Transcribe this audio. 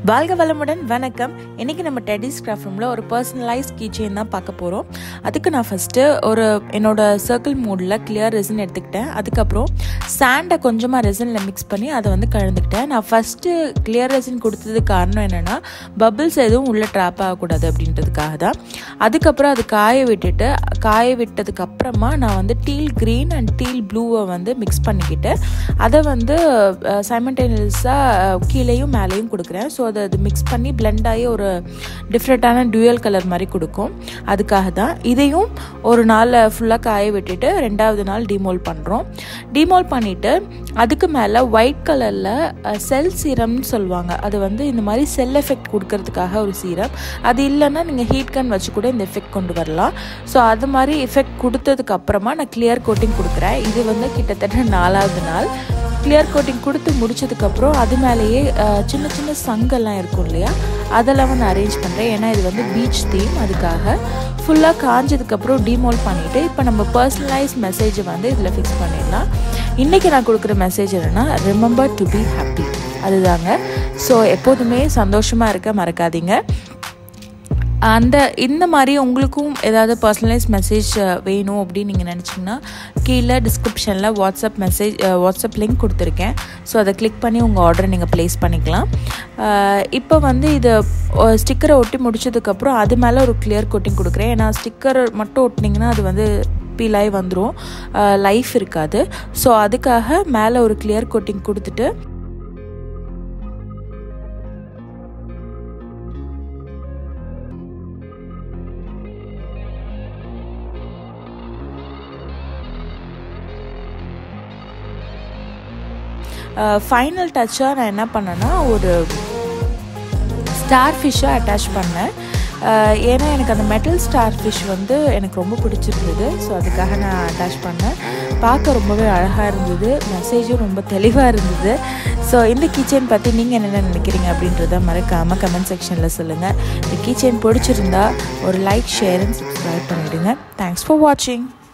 வாழ்க வளமுடன் வணக்கம். இன்றைக்கி நம்ம டெடிஸ் கிராஃப்ட் ரூமில் ஒரு பர்சனலைஸ்ட் கீச்செயின் தான் பார்க்க போகிறோம். அதுக்கு நான் ஃபஸ்ட்டு என்னோட சர்க்கிள் மூடில் கிளியர் ரெசின் எடுத்துக்கிட்டேன். அதுக்கப்புறம் சாண்டை கொஞ்சமாக ரெசினில் மிக்ஸ் பண்ணி அதை கலந்துக்கிட்டேன். நான் ஃபஸ்ட்டு கிளியர் ரெசின் கொடுத்ததுக்கு காரணம் என்னென்னா பபிள்ஸ் எதுவும் உள்ளே ட்ராப் ஆகக்கூடாது அப்படின்றதுக்காக தான். அதுக்கப்புறம் அது காய விட்டதுக்கப்புறமா நான் டீல் க்ரீன் அண்ட் டீல் ப்ளூவை மிக்ஸ் பண்ணிக்கிட்டு அதை சைமல்டேனியஸாக கீழேயும் மேலேயும் கொடுக்குறேன். ஸோ அது மிக்ஸ் பண்ணி பிளெண்ட் ஆகி ஒரு டிஃப்ரெண்ட்டான டியூயல் கலர் மாதிரி கொடுக்கும். அதுக்காக தான் இதையும் ஒரு நாள் ஃபுல்லாக காய விட்டுட்டு ரெண்டாவது நாள் டிமோல் பண்ணுறோம். டிமோல் பண்ணிவிட்டு அதுக்கு மேலே ஒயிட் கலரில் செல் சீரம்னு சொல்லுவாங்க. அது இந்த மாதிரி செல் எஃபெக்ட் கொடுக்கறதுக்காக ஒரு சீரம். அது இல்லைன்னா நீங்கள் ஹீட் கன் வச்சு கூட இந்த எஃபெக்ட் கொண்டு வரலாம். ஸோ அது மாதிரி எஃபெக்ட் கொடுத்ததுக்கு அப்புறமா நான் கிளியர் கோட்டிங் கொடுக்குறேன். இது கிட்டத்தட்ட 4வது நாள். கிளியர் கோட்டிங் கொடுத்து முடிச்சதுக்கப்புறம் அது மேலேயே சின்ன சின்ன சங்கெல்லாம் இருக்கும் இல்லையா, அதெல்லாம் அரேஞ்ச் பண்ணுறேன். ஏன்னா இது பீச் தீம். அதுக்காக ஃபுல்லாக காஞ்சதுக்கப்புறம் டிமோல் பண்ணிவிட்டு இப்போ நம்ம பர்சனலைஸ் மெசேஜை இதில் ஃபிக்ஸ் பண்ணிடலாம். இன்றைக்கி நான் கொடுக்குற மெசேஜ் என்னென்னா ரிமெம்பர் டு பி ஹாப்பி, அதுதாங்க. ஸோ எப்போதுமே சந்தோஷமாக இருக்க மறக்காதீங்க. இந்த மாதிரி உங்களுக்கும் ஏதாவது பர்சனலைஸ் மெசேஜ் வேணும் அப்படின்னு நீங்கள் நினச்சிங்கன்னா கீழே டிஸ்கிரிப்ஷனில் வாட்ஸ்அப் லிங்க் கொடுத்துருக்கேன். ஸோ அதை கிளிக் பண்ணி உங்கள் ஆர்டரை நீங்கள் ப்ளேஸ் பண்ணிக்கலாம். இப்போ இதை ஸ்டிக்கரை ஒட்டி முடிச்சதுக்கப்புறம் அது மேலே ஒரு கிளியர் கோட்டிங் கொடுக்குறேன். ஏன்னா ஸ்டிக்கர் மட்டும் ஒட்டினீங்கன்னா அது பீலாகி வந்துடும், லைஃப் இருக்காது. ஸோ அதுக்காக மேலே ஒரு கிளியர் கோட்டிங் கொடுத்துட்டு ஃபைனல் டச்சாக நான் என்ன பண்ணேன்னா ஒரு ஸ்டார் ஃபிஷ்ஷை அட்டாச் பண்ணேன். ஏன்னா எனக்கு அந்த மெட்டல் ஸ்டார் ஃபிஷ் எனக்கு ரொம்ப பிடிச்சிருந்தது. ஸோ அதுக்காக நான் அட்டாச் பண்ணேன். பார்க்க ரொம்பவே அழகாக இருந்தது, மெசேஜும் ரொம்ப தெளிவாக இருந்தது. ஸோ இந்த கீச்செயின் பற்றி நீங்கள் என்னென்ன நினைக்கிறீங்க அப்படின்றத மறக்காமல் கமெண்ட் செக்ஷனில் சொல்லுங்கள். இந்த கீச்செயின் பிடிச்சிருந்தா ஒரு லைக், ஷேர் அண்ட் சப்ஸ்கிரைப் பண்ணிவிடுங்க. தேங்க்ஸ் ஃபார் வாட்சிங்.